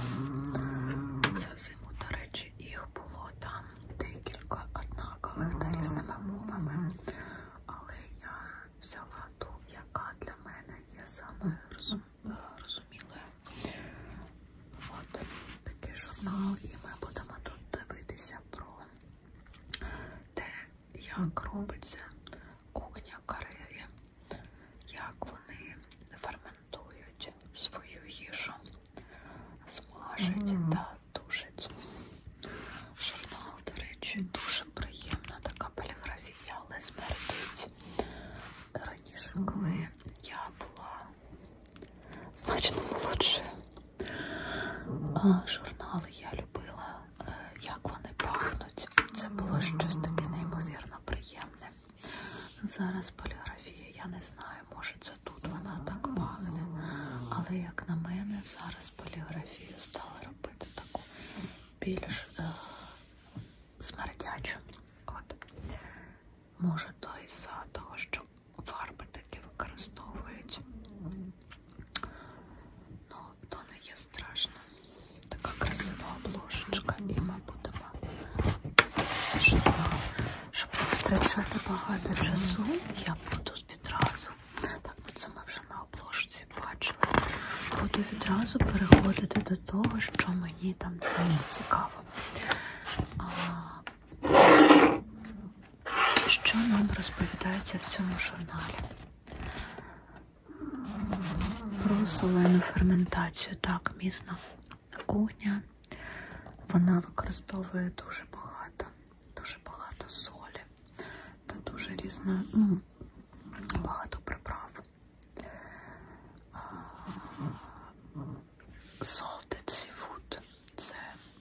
За зиму, до речі, їх було там декілька однакових та різними мовами. Але я взяла ту, яка для мене є саме розумілою. От такий журнал, і ми будемо тут дивитися про те, як робиться кухня Кореї, як вони ферментують свою їжу, смажать та тушать. Журнал, до речі, дуже приємна така поліграфія, але смердить. Раніше, коли я була значно молодшою, журнали я любила, як вони пахнуть. Це було щось таке неймовірно приємне. Зараз поліграфія, я не знаю, може це тут вона так пахне, але як на мене, зараз поліграфію стали робити таку більш смердячу. От. Може то із-за того, що фарби такі використовують. Ну, то не є страшно. Така красива обложечка, і ми будемо дивитися журнал. Щоб не витрачати багато часу, я буду відразу, так, ну це ми вже на обложці бачили, буду відразу переходити до того, що мені там самі цікаво. Що нам розповідається в цьому журналі? Про солену ферментацію. Так, місна кухня, вона використовує дуже багато солі та дуже різно, багато приправ. Salted seafood – це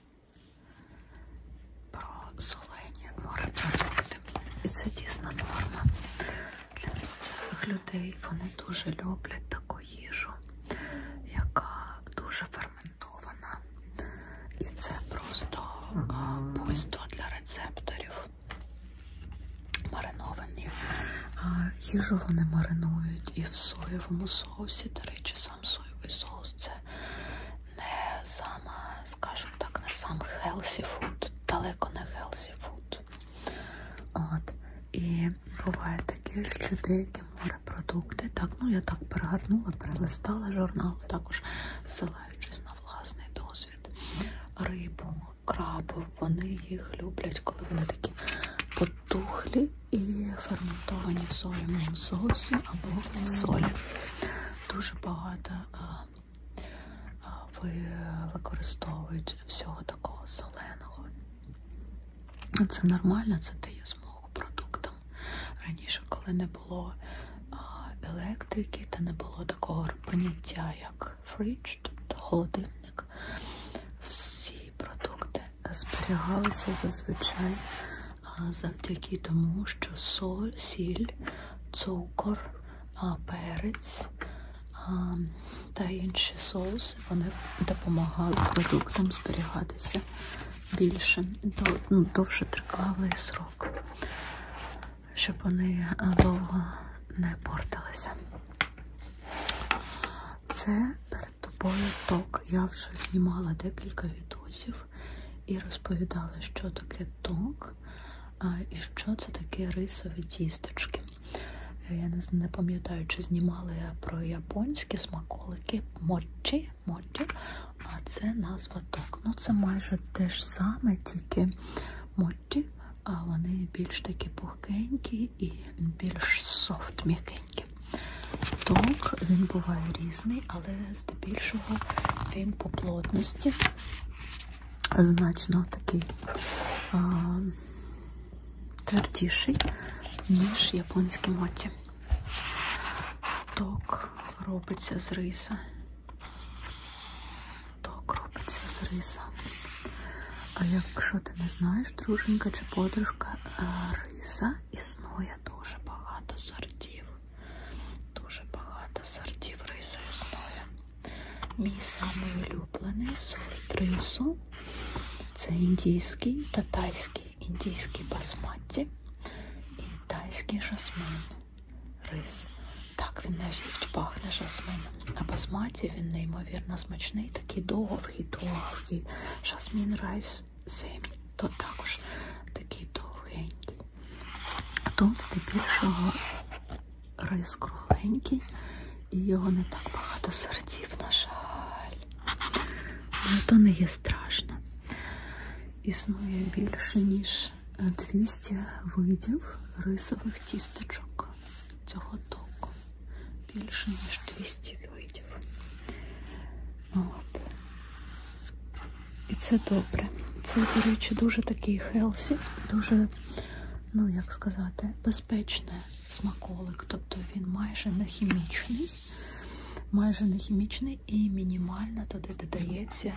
про солені морепродукти. І це дійсно норма для місцевих людей. Вони дуже люблять таку їжу, яка дуже ферментована. І це просто буйство для рецепторів. Мариновані. Їжу вони маринують і в соєвому соусі. До речі, сам соєвий соус – це не саме, скажімо так, не сам healthy food, далеко не healthy food. От. І буває таке, що деякі морепродукти, так, ну я так перегорнула, перелистала журнал, також ссилаючись на власний досвід. Рибу, крабу, вони їх люблять, коли вони такі потухлі і ферментовані в соєвому соусі або в солі. Дуже багато використовують всього такого соленого. Це нормально, це дає змогу продуктам. Раніше, коли не було електрики та не було такого поняття, як фридж, тобто холодильник, всі продукти зберігалися зазвичай завдяки тому, що сіль, цукор, перець та інші соуси, вони допомагали продуктам зберігатися більше, довше тривалий срок, щоб вони довго не портилися. Це перед тобою ток. Я вже знімала декілька відосів і розповідала, що таке ток і що це таке рисові тістечки. Я не пам'ятаю, чи знімала я про японські смаколики моджі, а це назва ток. Ну, це майже те ж саме, тільки моджі, а вони більш такі пухкенькі і більш софт, м'якенькі. Ток, він буває різний, але здебільшого він по плотності значно такий твердіший, ніж японські моті. Ток робиться з риса. А якщо ти не знаєш, друженька чи подружка, риса існує дуже багато сортів. Дуже багато сортів риса існує. Мій самий улюблений сорт рису – це індійський та тайський. Індійський басматі і тайський жасмин. Рис так він навіть пахне жасмином. На басматі він неймовірно смачний, такий довгий. Жасмін райс то також такий довгенький. А тут здебільшого рис кругленький, і його не так багато сортів, на жаль. Але то не є страшно. Існує більше, ніж 200 видів рисових тістечок цього току. Більше, ніж 200 видів. От. І це добре. Це, до речі, дуже такий хелсі, дуже, ну, як сказати, безпечний смаколик. Тобто він майже не хімічний і мінімально туди додається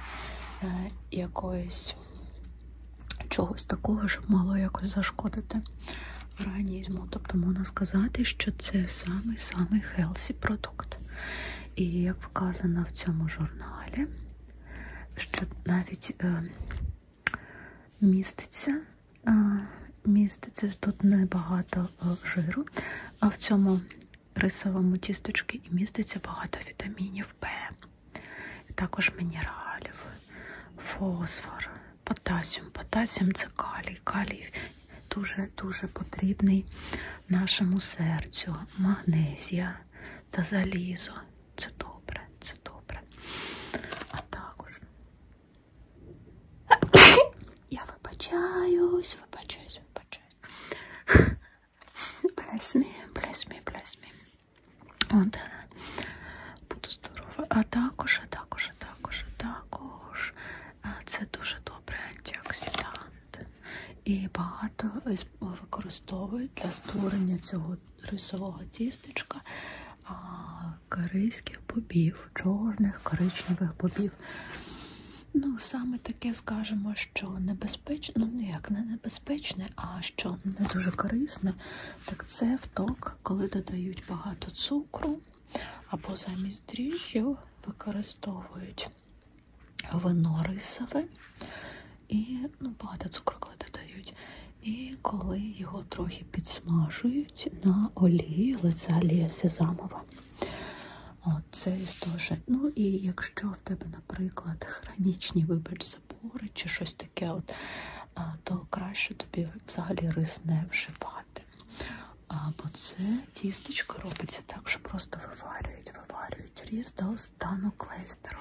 чогось такого, щоб мало якось зашкодити організму. Тобто можна сказати, що це самий хелсі продукт. І як вказано в цьому журналі, що навіть міститься тут небагато жиру, а в цьому рисовому тістечці і міститься багато вітамінів Б, також мінералів, фосфор, потасіум. Потасіум – це калій. Калій дуже потрібний нашому серцю, магнезія та залізо. Це добре. А також я вибачаюсь. Bless me. От. Буду здорова. А також це дуже добрий антиоксидант. І багато використовують для створення цього рисового тістечка корейських бобів, чорних, коричневих бобів. Ну, саме таке, скажемо, що небезпечне, ну, ніяк не небезпечне, а що не дуже корисне, так це в ток, коли додають багато цукру, або замість дріжджів використовують вино рисове, і, ну, багато цукру коли додають. І коли його трохи підсмажують на олії, але це олія сезамова. От, це теж. Ну, і якщо в тебе, наприклад, хронічні, забори чи щось таке, то краще тобі взагалі рис не вживати. Бо це тістечко робиться так, що просто виварюють рис до стану клейстеру.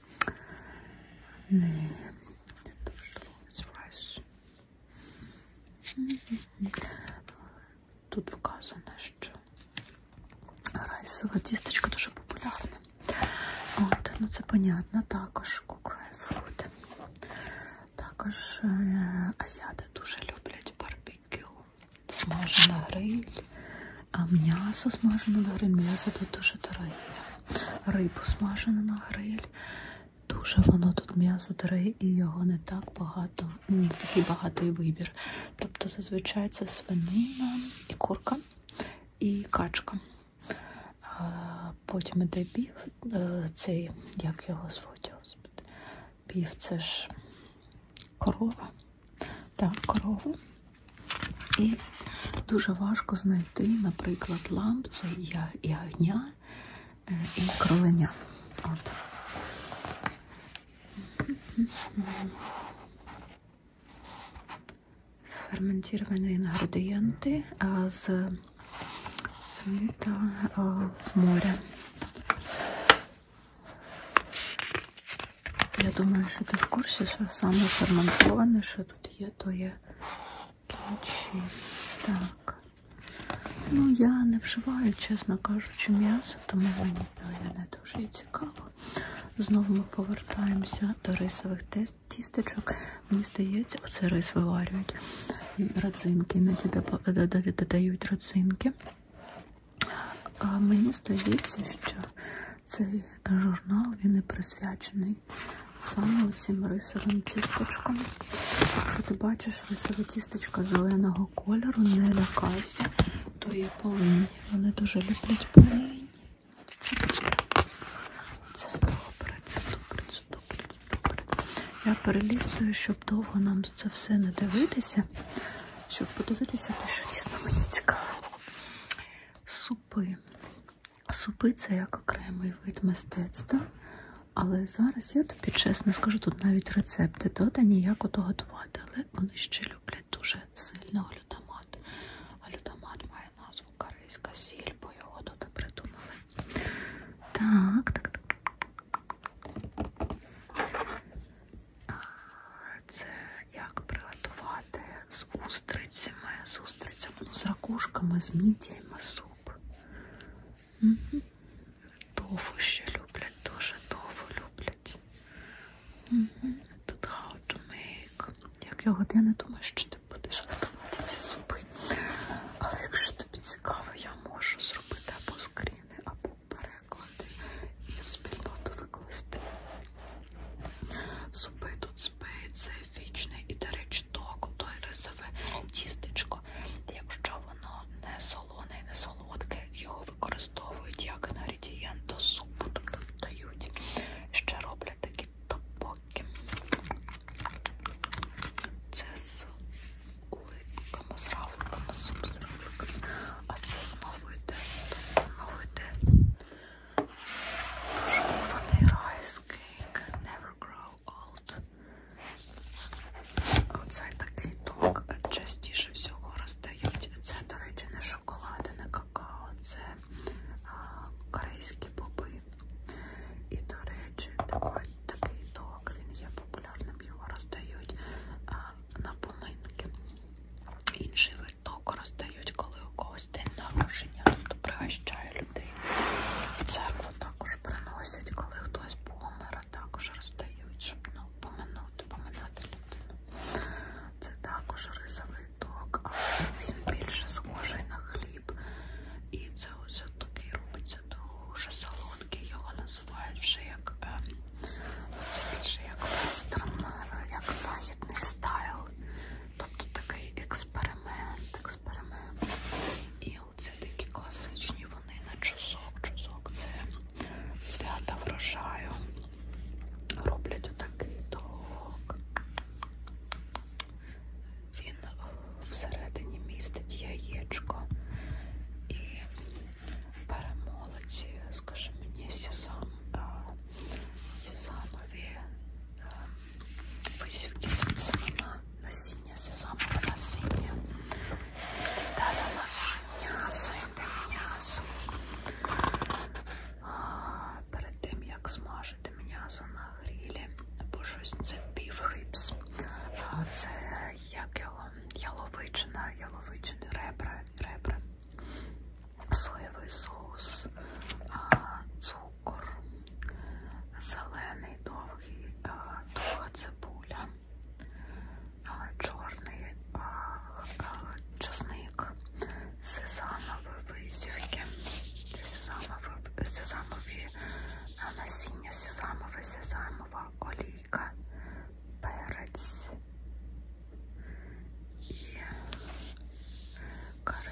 Тут вказано, що райсове тістечко дуже популярне. От, ну це понятно. Також кукрайфрут. Також азіати дуже люблять барбекю. Смажена гриль. А м'ясо смажене на гриль. М'ясо тут дуже дороге. Рибу смажену на гриль. Дуже воно тут м'ясо дороге, і його не так багато, не такий багатий вибір. Тобто зазвичай це свинина і курка, і качка. Потім іде біф, цей, як його звуть, господи, біф, це ж корова, так, корова. І дуже важко знайти, наприклад, ламб, це ягня і кроленя. От. Ферментовані інгредієнти з та моря. Я думаю, що ти в курсі, що саме ферментоване, що тут є, то є кімчі. Так. Ну, я не вживаю, чесно кажучи, м'ясо, тому мені то я не дуже і цікаво. Знову ми повертаємося до рисових тістечок. Мені здається, оце рис виварюють. Родзинки, іноді додають родзинки. Мені здається, що цей журнал, він і присвячений саме цим рисовим тістечкам. Якщо ти бачиш рисове тістечко зеленого кольору, не лякайся, то є полинь. Вони дуже люблять полинь. Це добре. Я перелістую, щоб довго нам це все не дивитися, щоб подивитися те, що дійсно мені цікаво. Супи. Супи це як окремий вид мистецтва, але зараз, я тобі чесно скажу, тут навіть рецепти додані, як ото готувати, але вони ще люблять дуже сильно глютамат. А глютамат має назву корейська сіль, бо його тут придумали. Так. Це як приготувати з устрицями, ну, з ракушками, з мідіями суп. Тофу ще люблять, дуже тофу люблять. Тут how to make. Як його, я не думаю, що ти будеш готувати ці супи. Але якщо тобі цікаво, я можу зробити або скріни, або переклади і в спільноту викласти. Супи тут специфічний і, до речі, той рисове тістечко. Якщо воно не солоне і не солодке, його використовують як інгредієнт до супу, тобто дають. Ще роблять такі топоки. Це з улитками, з равликами, суп з равликами. А це знову йде тушкований райс кейк. Never grow old. Оцей такий ток частіше всього роздають. Це, до речі, не шоколад, не какао, це корейські боби. І, до речі, такий ток, він є популярним, його роздають на поминки. Інший вид току роздають, коли у когось день народження, тобто пригощає людей. В церкву також приносять, коли хтось помер, також роздають, щоб поминати людину. Це також рисовий ток, але він більше схожий на хліб. І це ось такий робиться дуже солодкий, його називають вже як, це більше як вестерн, як західний стайл. Тобто такий експеримент. І оце такі класичні вони на чусок. Чусок це свята врожаю. Роблять отакий ток. Він всередині містить яєчко і перемолоті, скажи мені, сезамові висівки семена, насіння, сезамове насіння. Містить далі у нас вже м'ясо, йде м'ясо. Перед тим, як смажити м'ясо на грілі, або щось, це beef ribs. Це як його, яловичини, ребра, соєвий соус, цукор, зелений довга цибуля, чорний часник, сезамові висівки, сезамові насіння, сезамова олійка, перець і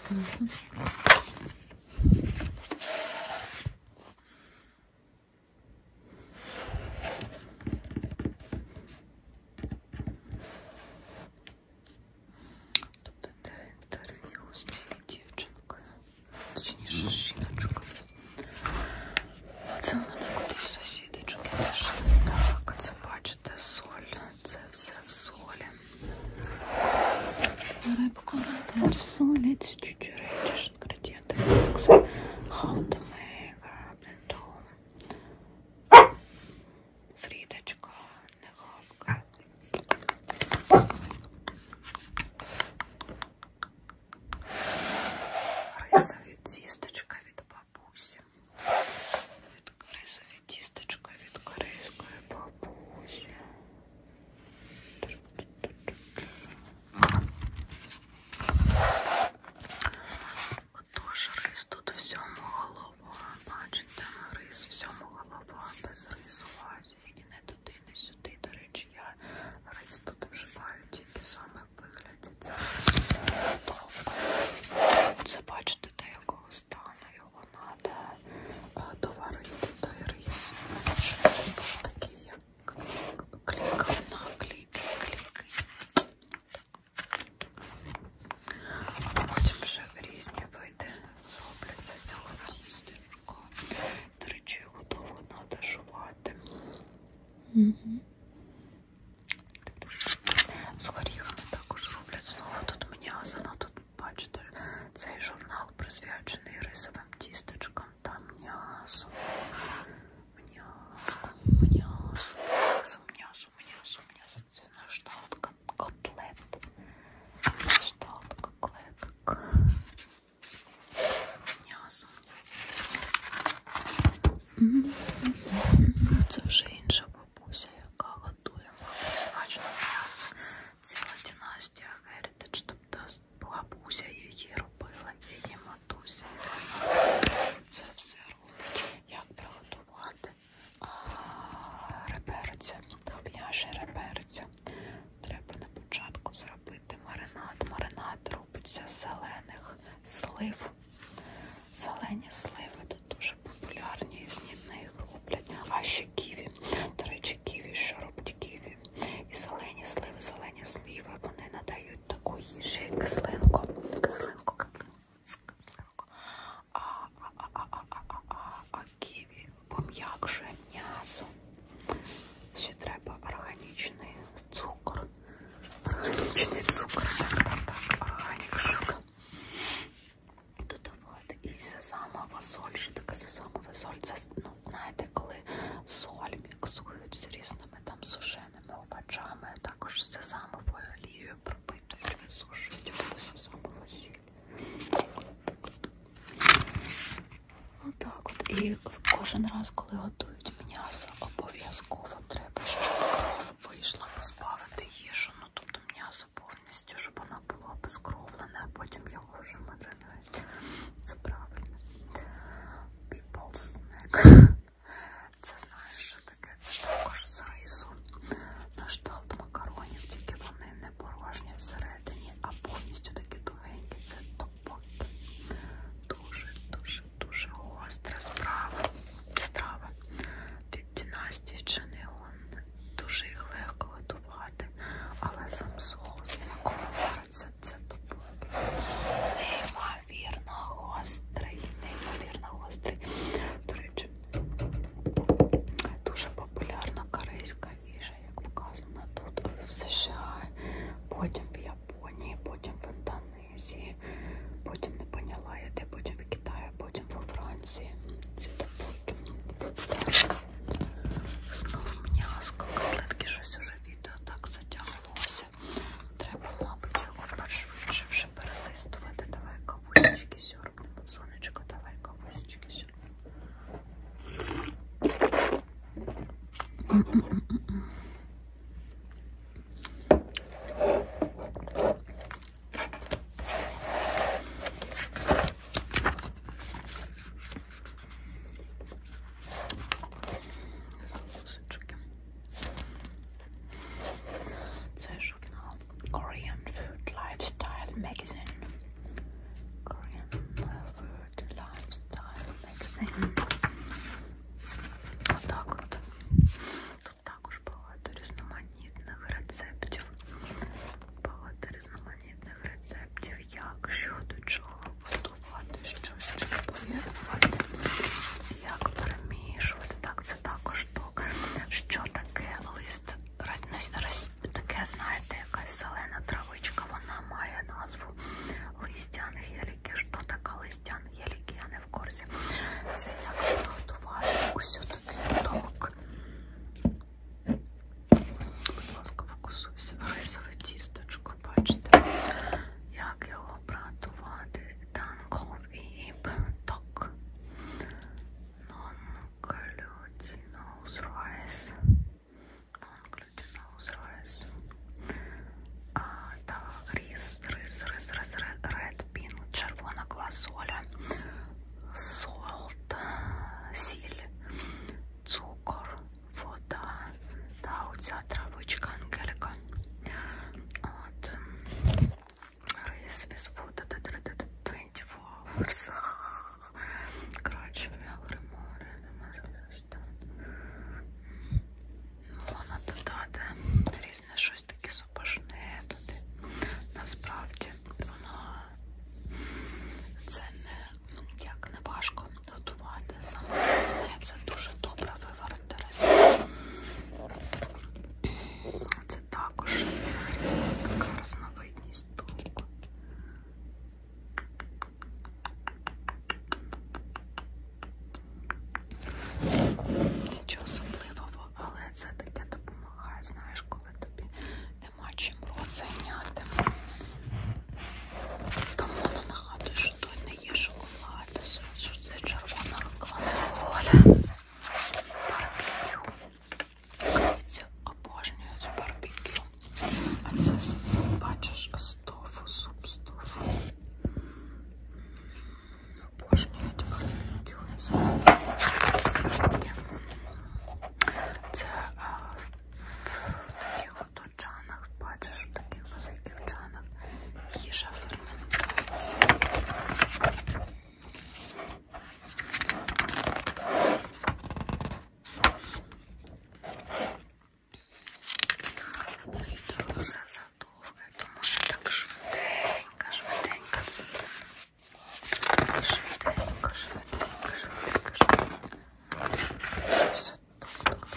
Тут іде інтерв'ю з цією дівчинкою, точніше, жіночкою. Це в мене кудись сусідочки пішли. Так, це бачите, соль. Це все в солі. Рибку роблять в солі, це чуть-чуть речиш інгредієнти. Це how to make раблять фріточка, не хавка. Рисові тістечка від бабусі. Рисові тістечка від корейської бабусі. Отож, рис тут всьому голова. Бачите, рис всьому голова, без рису в Азії. І не туди, не сюди. До речі, я рис тут вживаю тільки саме в вигляді. Це бачите, до якого стану його треба доварити, той рис, щоб він був такий, як клікав на кліки. А потім вже різні види робляться цього тістечка. До речі, його довго треба жувати. З горіхами також роблять знову тут м'ясо. Ну, тут, бачите, цей журнал присвячений рисовим тістечкам. Там м'ясо. Це на кшталт котлет. М'ясо. Це вже інша бабуся, яка готує, мабуть, смачно м'ясо. Ціла династія Heritage, тобто бабуся її робила, її матуся. Це все робить. Як приготувати реберця, м'яше реберця. Треба на початку зробити маринад. Маринад робиться з зелених слив. Зелені сливи тут дуже популярні, і з них роблять. А ще ківі. До речі, ківі, що робить ківі? І зелені сливи, вони надають таку їжі, кислинку. А ківі пом'якшує м'ясо. Ще треба органічний цукор. Органік шугар. Додавати і сезамова соль. Що таке сезамова соль? Це, ну, знаєте, коли соль міксують з різними там сушеними овочами, також з сезамовою олією пропитують, висушують, буде сезамова сіль. Отак от. І кожен раз, коли готують м'ясо, обов'язково треба, щоб кров вийшла, позбавити їжу. Ну, тобто м'ясо повністю, щоб воно було безкровлене, а потім його вже маринують. Це правильно. People's neck. Це знаєш, що таке? Це також з рису. На кшталт макаронів, тільки вони не порожні всередині, а повністю такі тугенькі. Це топокі. Дуже гостра страва. посидіти. Це в таких от чанах, бачиш, в таких великих чанах їжа ферментується. Відео вже задовге, тому я так швиденько все тук-тук-тук.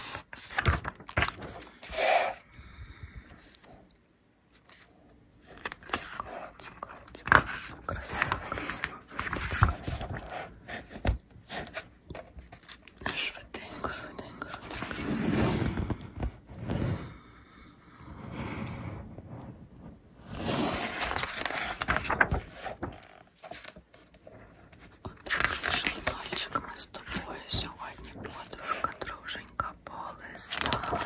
Цікаво. Красиво. Швиденько. Журнальчик ми з тобою сьогодні, подружка, друженька, полистали,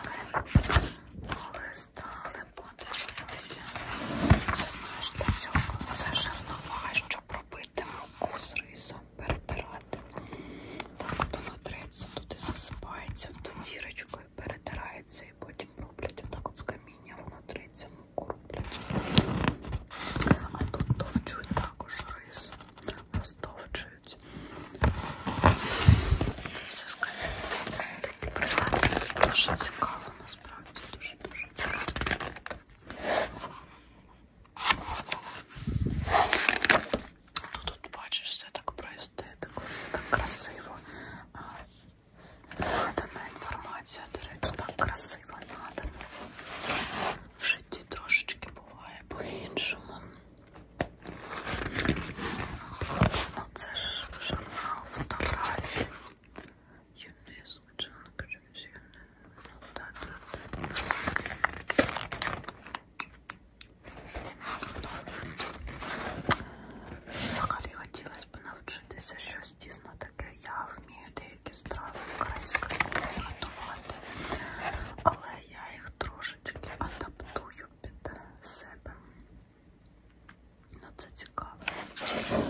подивилися. Це знаєш для чого? Це жернова, щоб робити муку з рисом, перетирати. Так от вона треться, туди засипається в ту дірочку і перетирається, і потім роблять отак от з каміння, вона треться, муку роблять. А тут товчуть також рис, розтовчують. Це все з каміння. Такі приклади. Дуже цікаво, насправді, дуже цікаво. Тут бачиш, все так про естетику, все так красиво. Надана інформація, до речі, так красиво надана. В житті трошечки буває по-іншому. Ну, це ж журнал фотографій. Взагалі хотілося б навчитися щось дійсно таке. Я вмію деякі страви української кухні готувати, але я їх трошечки адаптую під себе. Ну, це цікаво.